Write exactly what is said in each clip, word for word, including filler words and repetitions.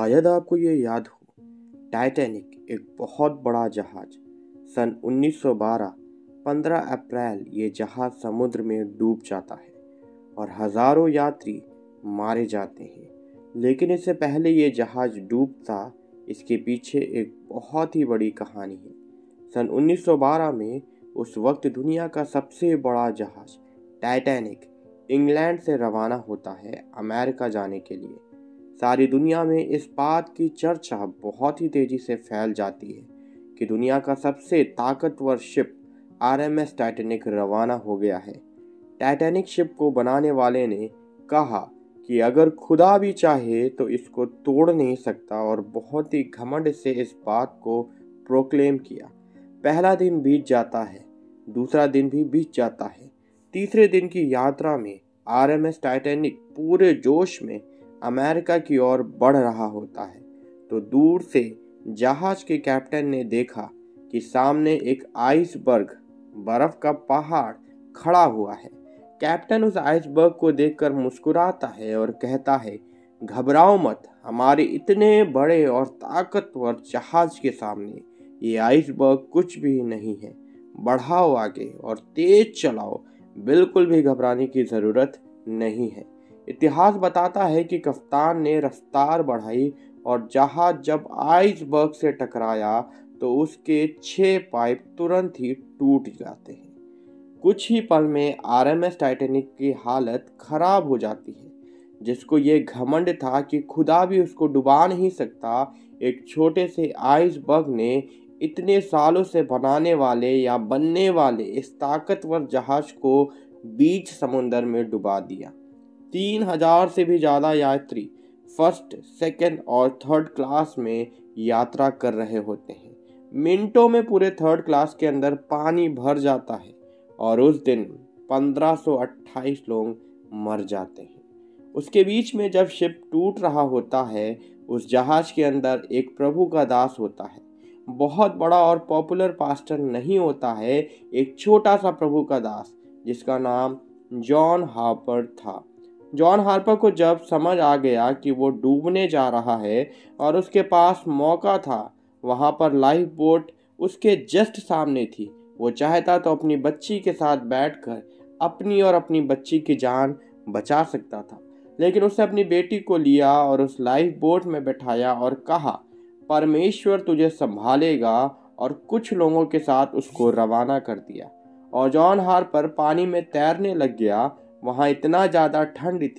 शायद आपको ये याद हो, टाइटैनिक एक बहुत बड़ा जहाज सन उन्नीस सौ बारह पंद्रह अप्रैल ये जहाज समुद्र में डूब जाता है और हजारों यात्री मारे जाते हैं। लेकिन इससे पहले ये जहाज डूबता, इसके पीछे एक बहुत ही बड़ी कहानी है। सन उन्नीस सौ बारह में उस वक्त दुनिया का सबसे बड़ा जहाज टाइटैनिक इंग्लैंड से रवाना होता है अमेरिका जाने के लिए। सारी दुनिया में इस बात की चर्चा बहुत ही तेजी से फैल जाती है कि दुनिया का सबसे ताकतवर ship R M S Titanic रवाना हो गया है। टाइटैनिक शिप को बनाने वाले ने कहा कि अगर खुदा भी चाहे तो इसको तोड़ नहीं सकता, और बहुत ही घमंड से इस बात को प्रोक्लेम किया। पहला दिन बीत जाता है, दूसरा दिन भी बीत जाता है। तीसरे दिन की यात्रा में आर एम एस टाइटैनिक पूरे जोश में अमेरिका की ओर बढ़ रहा होता है तो दूर से जहाज के कैप्टन ने देखा कि सामने एक आइसबर्ग, बर्फ का पहाड़ खड़ा हुआ है। कैप्टन उस आइसबर्ग को देखकर मुस्कुराता है और कहता है, घबराओ मत, हमारे इतने बड़े और ताकतवर जहाज के सामने ये आइसबर्ग कुछ भी नहीं है। बढ़ाओ आगे और तेज चलाओ, बिल्कुल भी घबराने की जरूरत नहीं है। इतिहास बताता है कि कप्तान ने रफ्तार बढ़ाई और जहाज जब आइसबर्ग से टकराया तो उसके छह पाइप तुरंत ही टूट जाते हैं। कुछ ही पल में आर एम एस टाइटैनिक की हालत खराब हो जाती है। जिसको ये घमंड था कि खुदा भी उसको डुबा नहीं सकता, एक छोटे से आइसबर्ग ने इतने सालों से बनाने वाले या बनने वाले इस ताकतवर जहाज को बीच समुंदर में डुबा दिया। तीन हजार से भी ज्यादा यात्री फर्स्ट, सेकंड और थर्ड क्लास में यात्रा कर रहे होते हैं। मिनटों में पूरे थर्ड क्लास के अंदर पानी भर जाता है और उस दिन पंद्रह सौ अट्ठाईस लोग मर जाते हैं। उसके बीच में जब शिप टूट रहा होता है, उस जहाज के अंदर एक प्रभु का दास होता है। बहुत बड़ा और पॉपुलर पास्टर नहीं होता है, एक छोटा सा प्रभु का दास जिसका नाम जॉन हार्पर था। जॉन हार्पर को जब समझ आ गया कि वो डूबने जा रहा है और उसके पास मौका था, वहां पर लाइफ बोट उसके जस्ट सामने थी, वो चाहता तो अपनी बच्ची के साथ बैठकर अपनी और अपनी बच्ची की जान बचा सकता था। लेकिन उसने अपनी बेटी को लिया और उस लाइफ बोट में बैठाया और कहा, परमेश्वर तुझे संभालेगा, और कुछ लोगों के साथ उसको रवाना कर दिया। और जॉन हार्पर पानी में तैरने लग गया। वहाँ इतना ज़्यादा ठंड थी,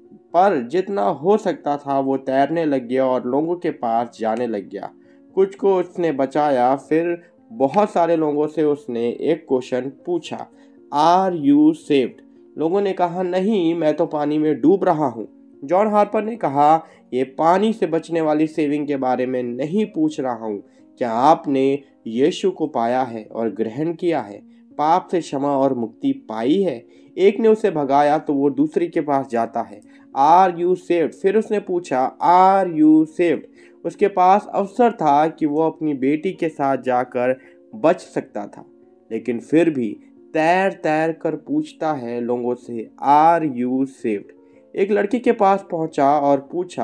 पर जितना हो सकता था वो तैरने लग गया और लोगों के पास जाने लग गया। कुछ को उसने बचाया। फिर बहुत सारे लोगों से उसने एक क्वेश्चन पूछा, आर यू सेव्ड? लोगों ने कहा, नहीं, मैं तो पानी में डूब रहा हूँ। जॉन हार्पर ने कहा, ये पानी से बचने वाली सेविंग के बारे में नहीं पूछ रहा हूँ। क्या आपने यीशु को पाया है और ग्रहण किया है, पाप से क्षमा और मुक्ति पाई है? एक ने उसे भगाया तो वो दूसरी के पास जाता है, आर यू सेव्ड? फिर उसने पूछा, आर यू सेव्ड? उसके पास अवसर था कि वो अपनी बेटी के साथ जाकर बच सकता था, लेकिन फिर भी तैर तैर कर पूछता है लोगों से, आर यू सेव्ड? एक लड़की के पास पहुंचा और पूछा,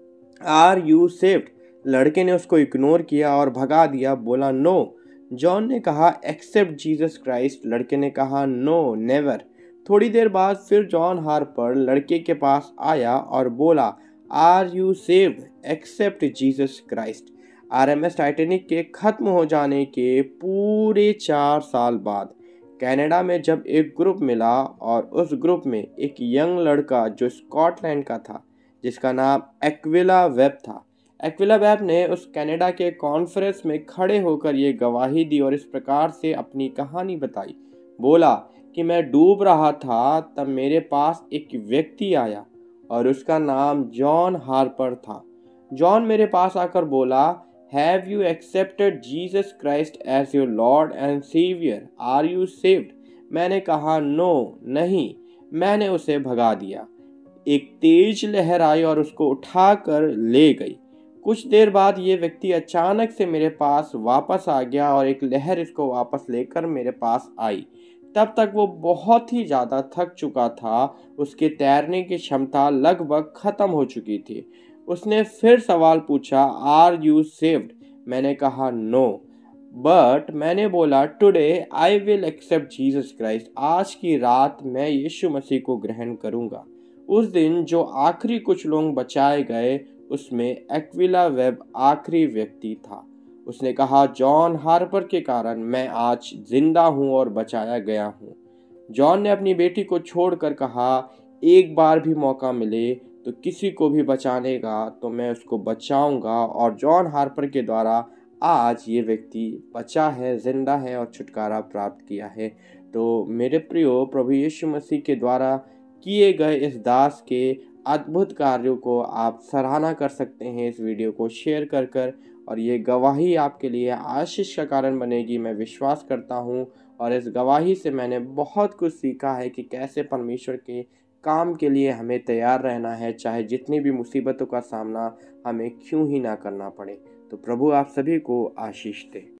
आर यू सेव्ड? लड़के ने उसको इग्नोर किया और भगा दिया, बोला नो। जॉन ने कहा, एक्सेप्ट जीसस क्राइस्ट? लड़के ने कहा, नो, नेवर। थोड़ी देर बाद फिर जॉन हार्पर लड़के के पास आया और बोला, are you saved? Accept Jesus Christ? R M S Titanic के खत्म हो जाने के पूरे चार साल बाद कनाडा में जब एक ग्रुप मिला, और उस ग्रुप में एक यंग लड़का जो स्कॉटलैंड का था, जिसका नाम एक्विला वेब था। एक्विला वेब ने उस कनाडा के कॉन्फ्रेंस में खड़े होकर ये गवाही दी और इस प्रकार से अपनी कहानी बताई। बोला कि मैं डूब रहा था, तब मेरे पास एक व्यक्ति आया और उसका नाम जॉन हार्पर था। जॉन मेरे पास आकर बोला, have you accepted Jesus Christ as your lord and saviour? Are you saved? मैंने कहा, नो, नहीं। मैंने उसे भगा दिया। एक तेज लहर आई और उसको उठाकर ले गई। कुछ देर बाद ये व्यक्ति अचानक से मेरे पास वापस आ गया और एक लहर इसको वापस लेकर मेरे पास आई। तब तक वो बहुत ही ज़्यादा थक चुका था, उसके तैरने की क्षमता लगभग खत्म हो चुकी थी। उसने फिर सवाल पूछा, आर यू सेव्ड? मैंने कहा नो, बट मैंने बोला today I will accept Jesus Christ. आज की रात मैं यीशु मसीह को ग्रहण करूंगा। उस दिन जो आखिरी कुछ लोग बचाए गए उसमें एक्विला वेब आखिरी व्यक्ति था। उसने कहा, जॉन हार्पर के कारण मैं आज जिंदा हूं और बचाया गया हूं। जॉन ने अपनी बेटी को छोड़कर कहा, एक बार भी मौका मिले तो किसी को भी बचाने का तो मैं उसको बचाऊंगा। और जॉन हार्पर के द्वारा आज ये व्यक्ति बचा है, जिंदा है और छुटकारा प्राप्त किया है। तो मेरे प्रियो, प्रभु यीशु मसीह के द्वारा किए गए इस दास के अद्भुत कार्यों को आप सराहना कर सकते हैं इस वीडियो को शेयर कर कर, और ये गवाही आपके लिए आशीष का कारण बनेगी, मैं विश्वास करता हूँ। और इस गवाही से मैंने बहुत कुछ सीखा है कि कैसे परमेश्वर के काम के लिए हमें तैयार रहना है, चाहे जितनी भी मुसीबतों का सामना हमें क्यों ही ना करना पड़े। तो प्रभु आप सभी को आशीष दे।